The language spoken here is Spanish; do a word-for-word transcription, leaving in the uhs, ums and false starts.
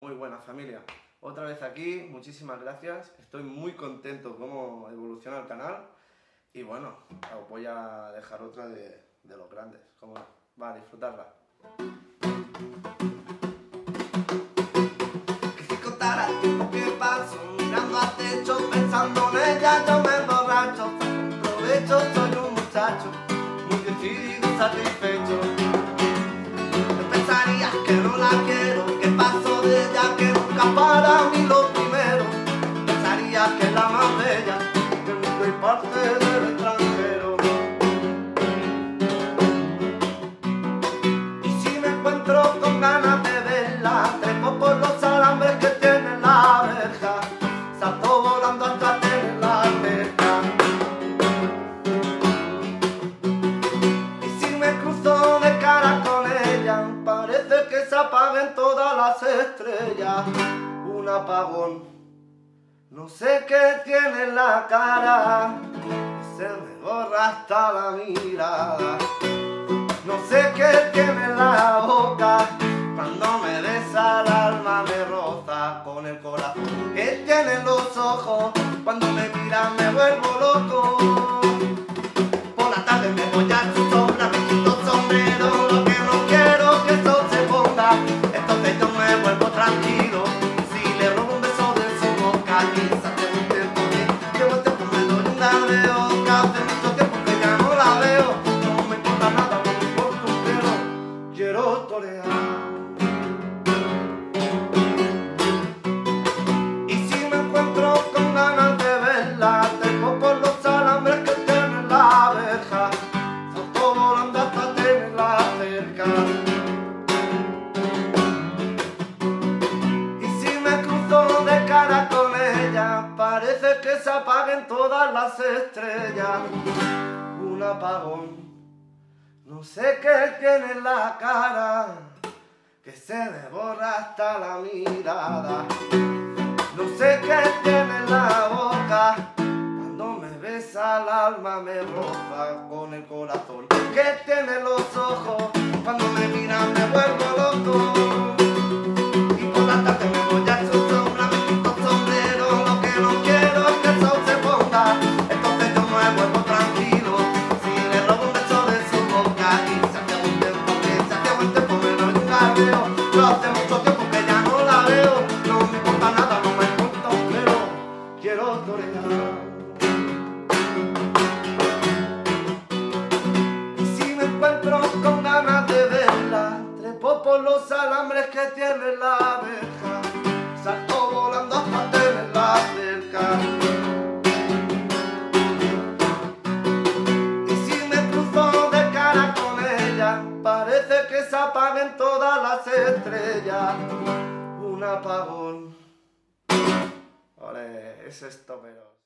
Muy buena familia, otra vez aquí, muchísimas gracias, estoy muy contento cómo evoluciona el canal y bueno, os voy a dejar otra de, de los grandes, cómo no, va a disfrutarla. Que si contara el tiempo que paso mirando al techo, pensando en ella yo me emborracho, aprovecho, soy un muchacho muy decidido y satisfecho. Pensarías que no la quiero, que paso de ella, que nunca para mí lo primero. Pensarías que es la más bella del mundo y parte del extranjero. Y si me encuentro con ganas de verla, trepo por los alambres que tiene la verja, salto volando hasta tenerla cerca. Y si me cruzo de cara con ella, parece que se apaguen todas las estrellas. Un apagón, no sé qué tiene en la cara, se me borra hasta la mirada. No sé qué tiene en la boca, cuando me besa el alma me roza con el corazón. ¿Qué tiene en los ojos? Cuando me mira me vuelvo loco. Por la tarde me voy a su sombra, me quito el sombrero, lo que no quiero que el sol se ponga. Entonces yo me vuelvo tranquilo, si le robo un beso de su boca. Quizás llevo un tiempo que, llevo el tiempo me doy un gadeo, que hace mucho tiempo que ya no la veo. No me importa nada, no me importa un pelo, quiero torear. Y si me encuentro con ganas de verla, tengo por los alambres que tiene la verja, salto volando hasta tenerla cerca. Y si me cruzo de cara con ella, parece que se apaguen todas las estrellas. Un apagón, no sé qué tiene en la cara, que se me borra hasta la mirada. No sé qué tiene en la boca, cuando me besa el alma me roza con el corazón. ¿Qué tiene en los ojos? Cuando me mira me vuelvo loco. Y por la tarde me voy a su sombra, me quito el sombrero, lo que no quiero es que el sol se ponga. Entonces yo me vuelvo tranquilo, si le robo un beso de su boca. Y se hace un tiempo que, se hace un tiempo me doy un gadeo, yo hace mucho tiempo que ya no la veo. No me importa nada, no me importa un pelo, quiero torear. Y si me encuentro con ganas de verla, trepo por los alambres que tiene la verja, salto volando hasta tenerla cerca. Y si me cruzo de cara con ella, parece que se apaguen todas las estrellas. Un apagón. Vale, es esto, pero...